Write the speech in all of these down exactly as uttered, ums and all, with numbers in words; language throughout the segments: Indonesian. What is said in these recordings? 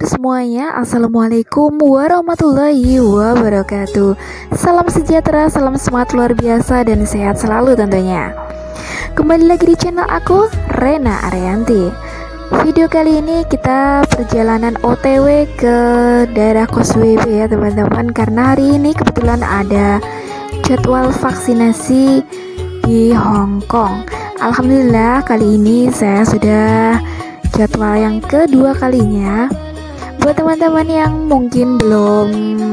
semuanya, assalamualaikum warahmatullahi wabarakatuh. Salam sejahtera, salam semangat luar biasa dan sehat selalu tentunya. Kembali lagi di channel aku, Rena Arianti. Video kali ini kita perjalanan O T W ke daerah Causeway Bay ya teman-teman, karena hari ini kebetulan ada jadwal vaksinasi di Hong Kong. Alhamdulillah kali ini saya sudah jadwal yang kedua kalinya. Buat teman-teman yang mungkin belum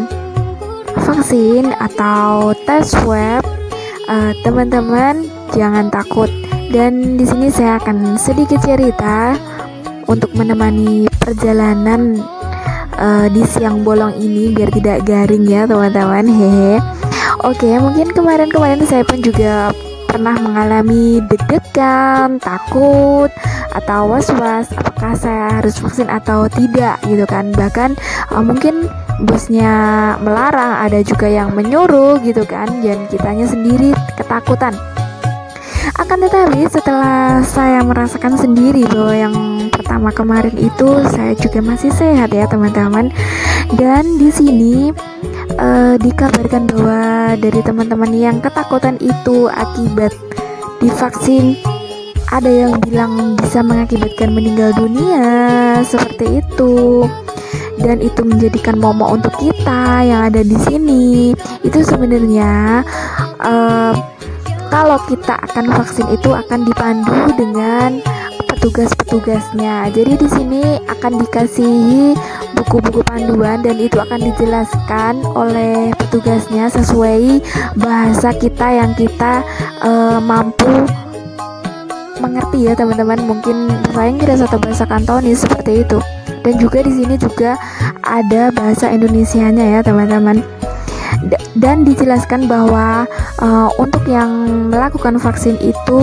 vaksin atau tes swab, uh, teman-teman jangan takut. Dan di sini saya akan sedikit cerita untuk menemani perjalanan uh, di siang bolong ini biar tidak garing ya teman-teman. Hehe. Oke, mungkin kemarin-kemarin saya pun juga pernah mengalami deg-degan, takut, atau was-was apakah saya harus vaksin atau tidak gitu kan. Bahkan uh, mungkin bosnya melarang, ada juga yang menyuruh gitu kan, dan kitanya sendiri ketakutan. Akan tetapi setelah saya merasakan sendiri bahwa yang pertama kemarin itu saya juga masih sehat ya teman-teman. Dan di sini uh, dikabarkan bahwa dari teman-teman yang ketakutan itu akibat divaksin, ada yang bilang bisa mengakibatkan meninggal dunia seperti itu. Dan itu menjadikan momok untuk kita yang ada di sini. Itu sebenarnya uh, kalau kita akan vaksin itu akan dipandu dengan petugas-petugasnya. Jadi di sini akan dikasih buku-buku panduan dan itu akan dijelaskan oleh petugasnya sesuai bahasa kita yang kita uh, mampu mengerti ya teman-teman. Mungkin bahasa Inggris atau bahasa Kantonis seperti itu. Dan juga di sini juga ada bahasa Indonesianya ya teman-teman. Dan dijelaskan bahwa uh, untuk yang melakukan vaksin itu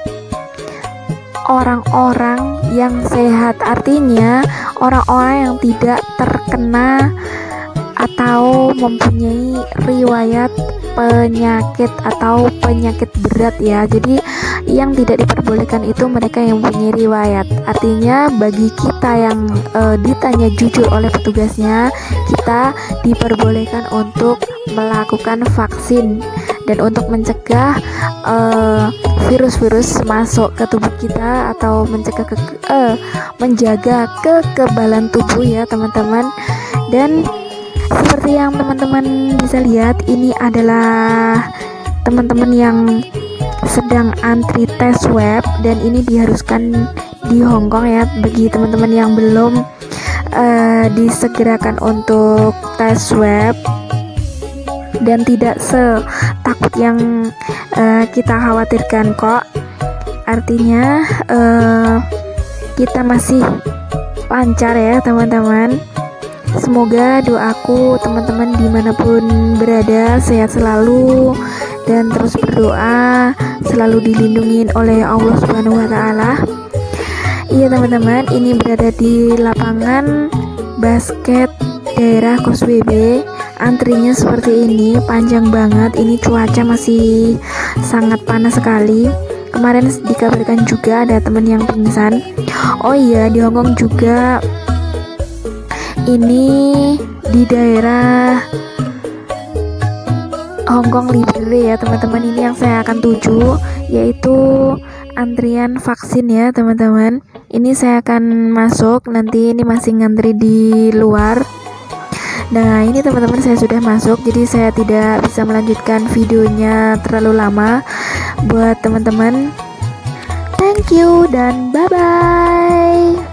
orang-orang yang sehat, artinya orang-orang yang tidak terkena atau mempunyai riwayat penyakit atau penyakit berat ya. Jadi yang tidak diperbolehkan itu mereka yang mempunyai riwayat. Artinya bagi kita yang e, ditanya jujur oleh petugasnya, kita diperbolehkan untuk melakukan vaksin dan untuk mencegah e, virus-virus masuk ke tubuh kita atau mencegah ke, e, menjaga kekebalan tubuh ya teman-teman. Dan seperti yang teman-teman bisa lihat, ini adalah teman-teman yang sedang antri tes swab dan ini diharuskan di Hong Kong ya. Bagi teman-teman yang belum uh, disegerakan untuk tes swab dan tidak setakut yang uh, kita khawatirkan kok. Artinya uh, kita masih lancar ya teman-teman. Semoga doaku teman-teman dimanapun berada sehat selalu dan terus berdoa selalu dilindungi oleh Allah Subhanahu wa taala. Iya teman-teman, ini berada di lapangan basket daerah Causeway Bay. Antrinya seperti ini, panjang banget. Ini cuaca masih sangat panas sekali. Kemarin dikabarkan juga ada teman yang pingsan. Oh iya, di Hong Kong juga ini di daerah Hong Kong Libre ya teman-teman. Ini yang saya akan tuju, yaitu antrian vaksin ya teman-teman. Ini saya akan masuk, nanti ini masih ngantri di luar. Nah ini teman-teman saya sudah masuk, jadi saya tidak bisa melanjutkan videonya terlalu lama. Buat teman-teman, thank you dan bye bye.